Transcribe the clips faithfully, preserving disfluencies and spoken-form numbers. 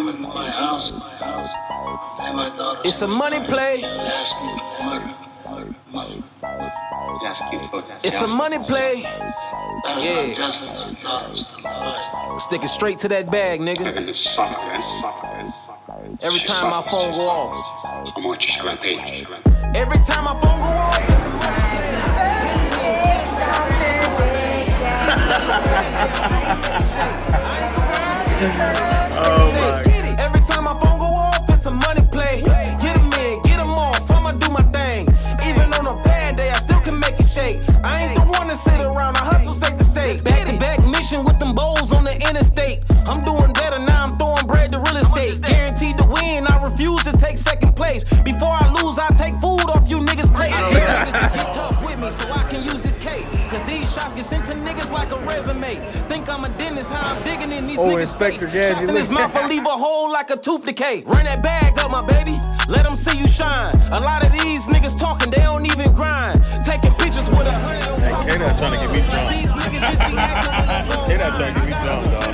come into my house, my house, and my daughter. It's a money play. Ask me for murder, murder, murder. It's a money play. That is Yeah. not justice. Your daughter's still alive. Stick it straight to that bag, nigga. Every time my phone go off. Every time my phone go off, it's a money Oh my. Every time my phone go off, it's a money play. Get them in, get them off, I'ma do my thing. Even on a bad day, I still can make it shake. I ain't the one to sit around, I hustle state to state. Back to back mission with them bowls on the interstate. I'm doing better now, I'm throwing bread to real estate. Guaranteed to win, I refuse to take second place. Before I lose, I take food off you niggas' plate. I say niggas to get tough with me so I can use this cake. Cause these shots get sent to niggas like a resume. Think I'm a dentist, how I'm digging in these Oh, niggas' Inspector face. Gadget. Shots in his mouth will leave a hole like a tooth decay. Run that bag up, my baby. Let them see you shine. A lot of these niggas talking, they don't even grind. Taking pictures with a hundred on top. Hey, K-Dot trying to get me drunk. These niggas just be acting when I'm going. K-Dot trying to get me drunk, dog.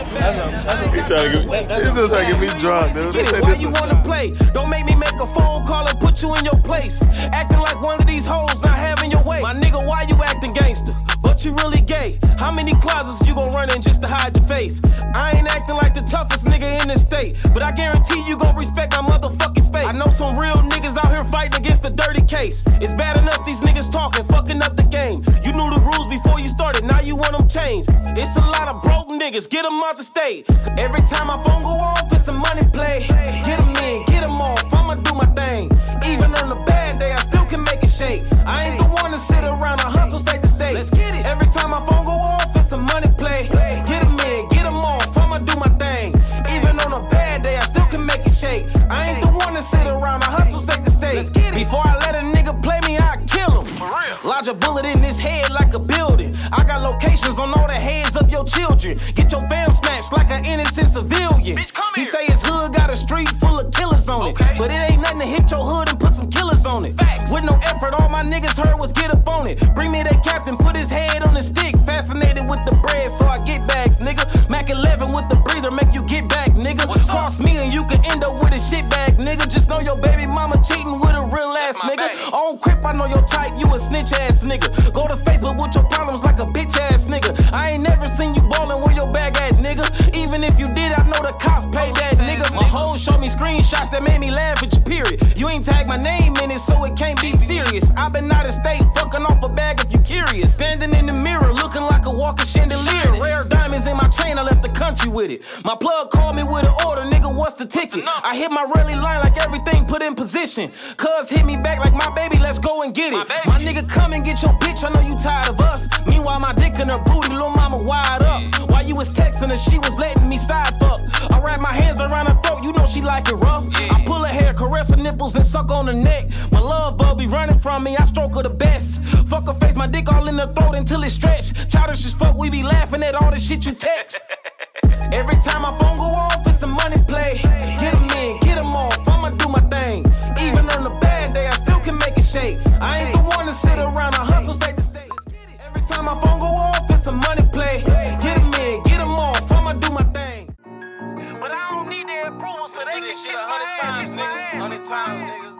He trying to get me, he just trying to get me drunk, dude. They Get say it, why this you is- wanna play? Don't make me make a phone call and put you in your place. Acting like one of these hoes not having your way. My nigga, why you acting gangster? But you really gay. How many closets you gon' run in just to hide your face? I ain't acting like the toughest nigga in the state, but I guarantee you gon' respect my motherfucking space. I know some real niggas out here fighting against a dirty case. It's bad enough these niggas talking, fucking up the game. You knew the rules before you started, now you want them changed. It's a lot of broke niggas, get them out the state. Every time my phone go off, it's a money play. Get them in, get them off, I'ma do my thing. Even on a bad day, I still can make it shake. I ain't the one to sit around, I hustle state to state. Let's get it. Every time my phone go off, it's a money play. Get them in, get them off, I'ma do my thing. Even on a bad day, I still can make it shake. I ain't the one to sit around, I hustle state to state. Let's get it. Before I let a nigga play me, I kill him. For real. Lodge a bullet in his head like a building. I got locations on all the heads of your children. Get your fam snatched like an innocent civilian. Bitch, come he here. Say his hood got a street full of killers on okay. it. But it ain't nothing to hit your hood and put some killers on it. Facts. With no effort, all my niggas heard was get up on it. Bring me that captain, put his head on the stick. Fascinated with the bread, so I get bags, nigga. Mac eleven with the breather, make you get back, nigga. What's Cross up? Me and you can end up with a shit bag, nigga. Just know your baby mama cheating with a real ass nigga. Bag. On Crip, I know your type, you a snitch ass nigga. Go to Facebook with your problems like a bitch ass nigga. I ain't never seen you ballin' where your bag at, nigga. Even if you did, I know the cops paid that, nigga. My hoes show me screenshots that made me laugh at your period. You ain't tagged my name in it, so it can't be serious. I been out of state, fucking off a bag if you curious. Standing in the mirror, looking like a walking chandelier. Rare diamonds in my chain, I left the country with it. My plug called me with an order, nigga, what's the ticket? I hit my rally line like everything put in position. Cuz hit me back like my baby, let's go and get it. My, my nigga, come and get your bitch, I know you tired of us. Meanwhile, my dick in her booty, little mama wide up. While you was texting her, she was letting me side fuck. I wrap my hands around her throat, you know she like it rough. I pull her hair, caress her nipples, and suck on her neck. My love bug be running from me, I stroke her the best. Fuck her face, my dick all in her throat until it stretch. Childish as fuck, we be laughing at all the shit you text. Every time my phone go off, it's a money play. Get them in, get them off, I'ma do my thing. Even on a bad day, I still can make it shake. I ain't the one to sit around, I hustle state to state. Every time my phone go off, it's a money play. Get them in, get them off, I'ma do my thing. But I don't need their approval, so they can shit a hundred times, nigga. Hundred times, nigga.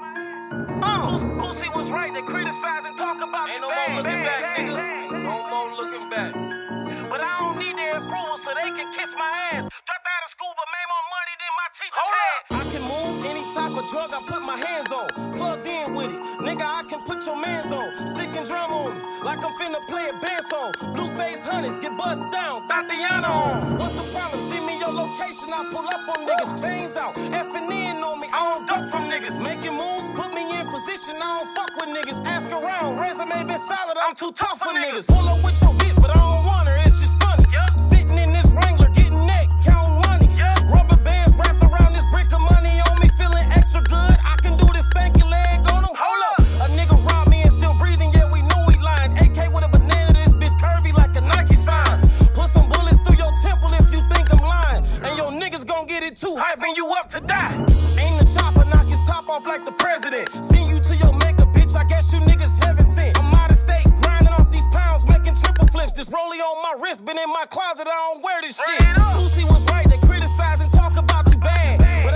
Uh, Boosie was right, they criticize and talk about ain't no more looking back, nigga. Ain't no more looking back. But I don't need their approval, so they can kiss my ass. Dropped out of school, but made more money than my teachers Hold had. Up. I can move any type of drug I put my hands on. Plugged in with it, nigga, I can put your mans on. Stick and drum on me, like I'm finna play a band song. Blueface hunters, get buzzed down, Tatiana on. What's the problem? Send me your location, I pull up on niggas. Chains out, effing in on me, I don't duck from niggas. Making moves, put me in position, I don't fuck with niggas. Ask around, resume been solid, I'm too tough for niggas. Pull up with your bitch, but I don't want her, it's just funny. Sitting in this Wrangler, getting neck, counting money. Rubber bands wrapped around this brick of money on me, feeling extra good. I can do this stanky leg on them. Hold up, a nigga robbed me and still breathing, yeah, we know he lying. A K with a banana, this bitch curvy like a Nike sign. Put some bullets through your temple if you think I'm lying. And your niggas gon' get it too, hyping you up to die. Ain't the chopper, knock his top off like the president. Send you to your maker, bitch, I guess you niggas heaven sent. I'm out of state, grinding off these pounds, making triple flips. This rollie on my wrist, been in my closet, I don't wear this shit. Lucy was right, they criticize and talk about you bad. But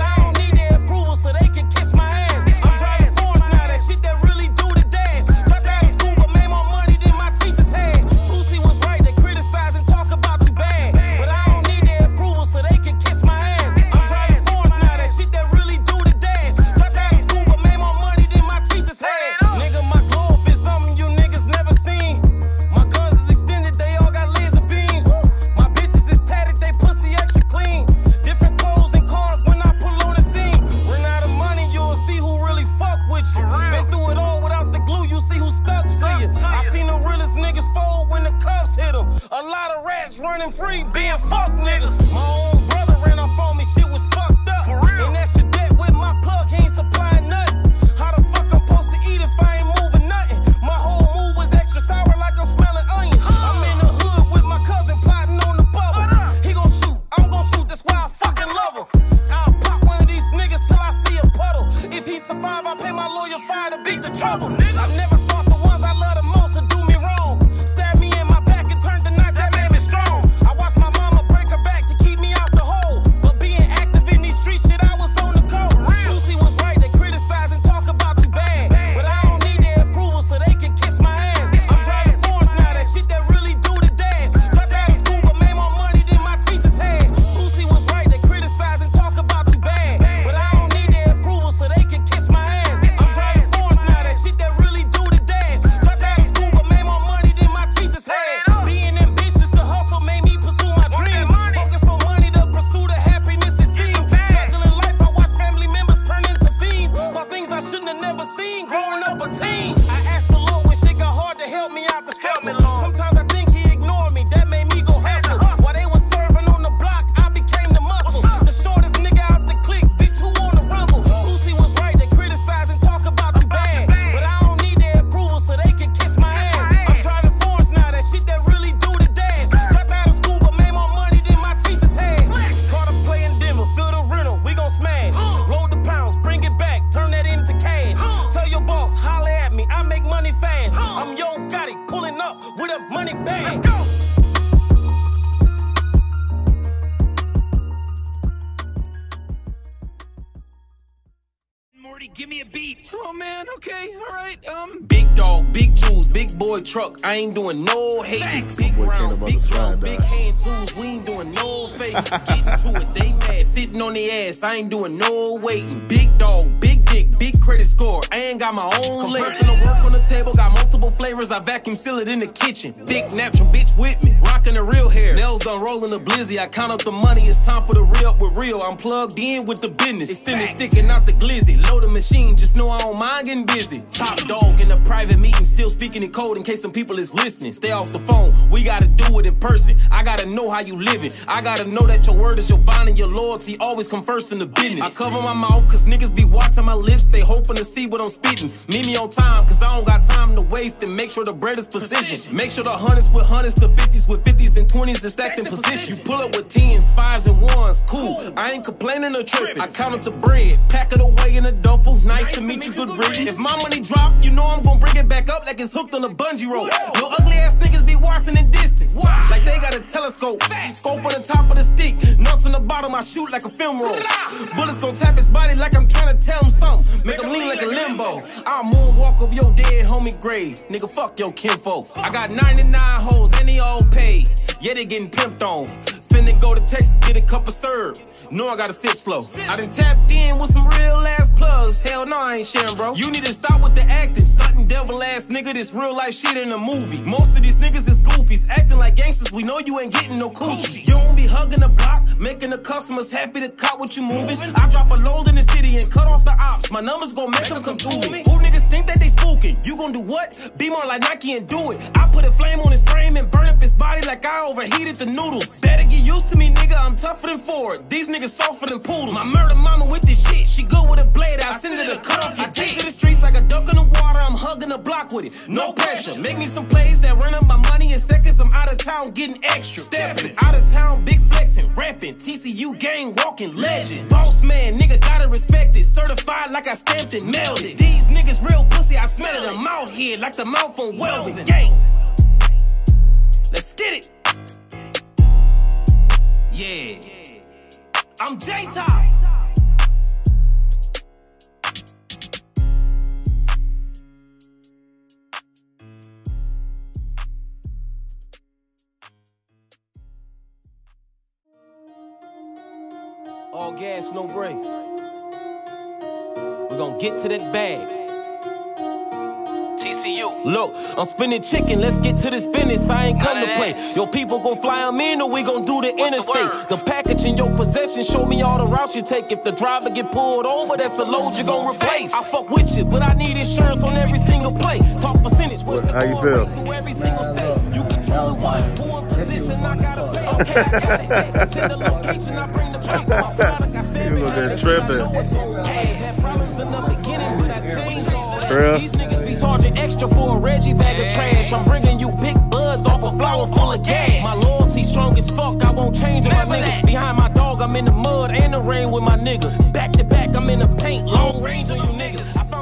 trouble. I've never thought the ones I love the most would do me wrong. Stab me in my back and turn the knife that made me strong. I watched my mama break her back to keep me out the hole. But being active in these streets, shit, I was on the code. Lucy was right, they criticize and talk about you bad. But I don't need their approval so they can kiss my ass. I'm driving Fords now, that shit that really do the dash. Dropped out of school but made more money than my teachers had. Lucy was right, they criticize and talk about you bad. But I don't need their approval so they can kiss my ass. I'm driving Fords now, that shit that really do the dash. Dropped out of school but made more money than my teachers had. Being ambitious to hustle made me pursue my dreams. Focus on money to pursue the happiness it seems. Struggling life, I watch family members turn into fiends. Saw things I shouldn't have never seen growing up a teen. I asked the Lord when shit got hard to help me out the struggle. Sometimes I think he ignored me, that made me go hustle. While they was serving on the block, I became the muscle. The shortest nigga out the clique, bitch, who on the rumble? Lucy was right, they criticize and talk about you bad. But I don't need their approval so they can kiss my ass. I'm driving Fords now, that shit that really do the dash. Dropped out of school but made more money than my teachers had. Caught a play in Denver, fill the rental, we gon' smash. Load the pounds, bring it back, turn that into cash. Tell your boss, holla at me, I make money fast. I'm Yo Gotti, pulling up with a money bag. Morty, give me a beat. Oh man, okay, all right. Um, big dog, big jewels, big boy truck. I ain't doing no hating. Big round, big drums, big hand tools. We ain't doing no faking. Getting to it, they mad, sitting on their ass. I ain't doing no waiting. Big dog, big dick, big credit score. I ain't got my own leg. Personal work on the table, got multiple flavors. I vacuum seal it in the kitchen. Big natural bitch with me, rocking the real hair. Nails done rolling the blizzy. I count up the money. It's time for the real up with real. I'm plugged in with the business. Extended sticking out the glizzy. Load the machine, just know I don't mind getting busy. Top dog in a private meeting, still speaking in code in case some people is listening. Stay off the phone, we gotta do it in person. I gotta know how you living. I gotta know that your word is your bond and your loyalty always come first in the business. I cover my mouth cause niggas be watching my lips. They hoping to see what I'm spitting. Meet me on time cause I don't got time to waste. And make sure the bread is positioned. Make sure the hundreds with hundreds, the fifties with fifties and twenties is stacked in position. You pull up with tens, fives and ones, cool. I ain't complaining or tripping. I count up the bread, pack it away in a duffel. Nice to meet you, good riddance. If my money drop, you know I'm gonna bring it back up like it's hooked on a bungee rope. Your ugly ass niggas be watching in distance, like they got a telescope. Scope on the top of the stick, nuts on the bottom, I shoot like a film roll. Bullets gon' tap his body like I'm trying to tell him something. Make him lean like a limbo. I'll moonwalk over your dead homie grave. Nigga, fuck your kinfolk. I got ninety-nine hoes and they all paid. Yeah, they getting pimped on. Finna go to Texas, get a cup of syrup. Know I gotta sip slow. I done tapped in with some real ass plugs. Hell no, I ain't sharing, bro. You need to stop with the acting. Stunting devil ass nigga, this real life shit in a movie. Most of these niggas is goofies, acting like gangsters. We know you ain't getting no coochie. You don't be hugging the block, making the customers happy to cop what you moving. I drop a load in the city and cut off the ops. My numbers gon' make them come to me. Who niggas think that they spooking? You gon' do what? Be more like Nike and do it. I put a flame on his frame and burn up his body like I overheated the noodles. Better get used to me, nigga. I'm tougher than Ford. These niggas softer than poodles. My murder mama with this shit. She good with a blade. I send her to cut off your dick. I take to the streets like a duck in the water. I'm hugging the block with it. No pressure. Make me some plays that run up my money in seconds. I'm out of town getting extra. Stepping out of town, big flexing, rapping. T C U gang walking legend. Boss man, nigga gotta respect it. Certified like I stamped and mailed it. These niggas real pussy. I smell it. I'm out here like the mouth on Welvin. Gang. Let's get it. Yeah. I'm J-Top. All gas, no brakes. We're gonna get to that bag. T C U. Look, I'm spinning chicken, let's get to this business. I ain't come to play. Your people gon' fly them in or we gon' do the What's interstate. The, the package in your possession, show me all the routes you take. If the driver get pulled over, that's a load you gon' replace. I fuck with you, but I need insurance on every single play. Talk percentage, what's the How you feel? Right through every single state. You control one, who in position, I gotta pay. Okay, I got it. Send the location, I bring the paper. My product, I stand behind it. I know it's okay. Had problems in the beginning, but I changed all that. These niggas be charging extra for a Reggie bag of trash. I'm bringing you big buds off a flower full of gas. My loyalty strong as fuck, I won't change on my niggas. Behind my dog, I'm in the mud and the rain with my nigga. Back to back, I'm in the paint, long range on you niggas. I found the plug.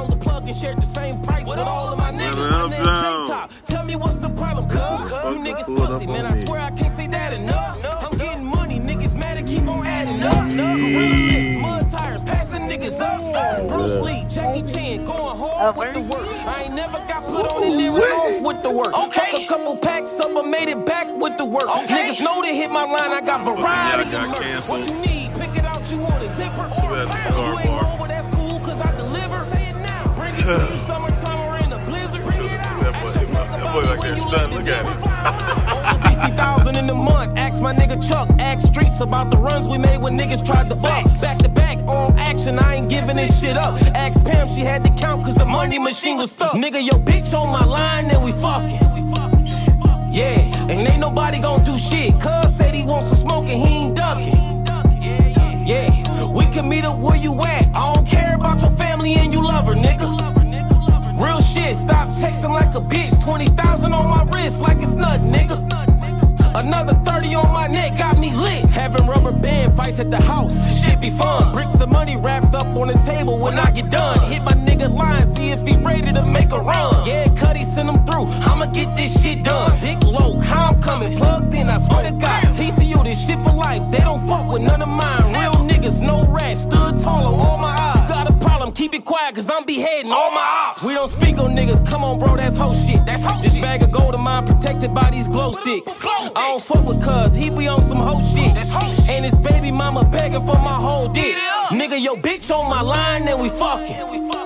fucking shared the same price with all of my niggas. I'm My down. J-Top. Tell me what's the problem, cuz? You niggas pussy, man. I swear I can't say that enough. I'm getting money, niggas mad and keep on adding up. Gorilla Lips, mud tires, passing niggas up. Bruce Lee, Jackie Chan, going hard with the work. I ain't never got put on and then went off with the work. Okay. Took a couple packs up, but made it back with the work. Okay. Niggas know to hit my line, I got variety. Yeah, I got canceled. What you need, pick it out, you want a zipper or a pound. You ain't home, but that's cool, cause I deliver. Say it now. Bring it to the summertime or in the blizzard. Bring it out. That boy, that boy like they're stunned. Look at him. sixty thousand in the month. Ask my nigga Chuck. Ask Streets about the runs we made when niggas tried to fuck. Back to back, on action, I ain't giving this shit up. Ask Pam, she had to count cause the money machine was stuck. Nigga, your bitch on my line, then we fucking. Yeah, and ain't nobody gon' do shit. Cuz said he wants some smoke and he ain't ducking. Yeah, we can meet up where you at. I don't care about your family and you love her, nigga. Real shit, stop texting like a bitch. twenty thousand on my wrist like it's nothing, nigga. Another thirty on my neck got me lit. Having rubber band fights at the house, shit be fun. Bricks of money wrapped up on the table when I get done. Hit my nigga line, see if he ready to make a run. Yeah, Cuddy send him through, I'ma get this shit done. Big low, how I'm coming, plugged in, I swear to God. T C U, this shit for life, they don't fuck with none of mine. Real niggas, no rats, stood taller, all my eyes. Got a problem, keep it quiet, cause I'm beheading all my ops. We don't speak on niggas, come on bro, that's hoe shit. That's hoe this shit. Bag of gold of mine protected by these glow sticks. I don't fuck with cuz, he be on some hoe shit. That's hoe shit. And his baby mama begging for my whole dick. Nigga, your bitch on my line, then we fucking.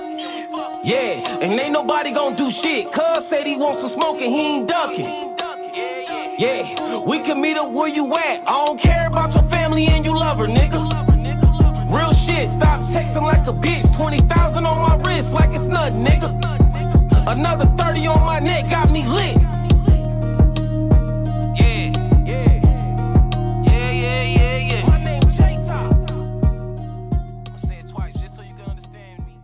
Yeah, and ain't nobody gon' do shit. Cuz said he wants some smoke and he ain't ducking. Yeah, we can meet up where you at. I don't care about your family and you love her, nigga. Real shit, stop texting like a bitch. twenty thousand on my wrist like it's nothing, nigga. Another thirty on my neck got me lit. Yeah, yeah. Yeah, yeah, yeah, yeah. My name J-Top. I'ma say it twice just so you can understand me.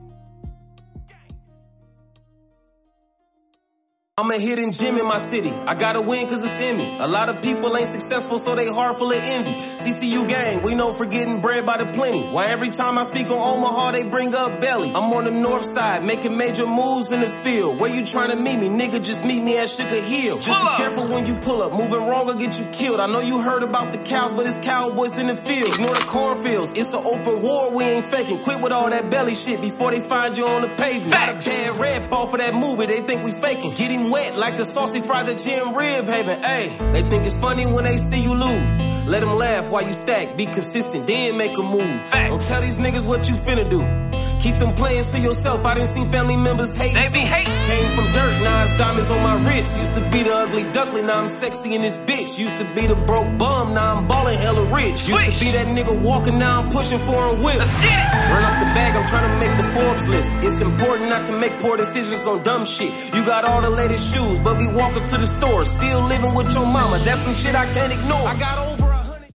I'm a hidden gem in my city. I gotta win cause it's in me. A lot of people ain't successful, so they heart full of envy. T C U gang, we know for getting bread by the plenty. Why every time I speak on Omaha, they bring up Belly. I'm on the north side, making major moves in the field. Where you trying to meet me? Nigga, just meet me at Sugar Hill. Just be careful when you pull up. Moving wrong will get you killed. I know you heard about the cows, but it's cowboys in the field. Ignore the cornfields. It's an open war, we ain't faking. Quit with all that belly shit before they find you on the pavement. Got a bad rep off of that movie, they think we faking. Get him wet like the saucy fries at Jim Rib Haven. Ayy, they think it's funny when they see you lose. Let them laugh while you stack, be consistent, then make a move. Facts. Don't tell these niggas what you finna do. Keep them playing to yourself. I done seen family members hate. They be hate. Came from dirt, now it's diamonds on my wrist. Used to be the ugly duckling, now I'm sexy in this bitch. Used to be the broke bum, now I'm ballin' hella rich. Used Swish. to be that nigga walking, now I'm pushing foreign whips. Let's get it. Run up the bag, I'm trying to make the Forbes list. It's important not to make poor decisions on dumb shit. You got all the latest shoes, but be walking to the store, still living with your mama. That's some shit I can't ignore. I got over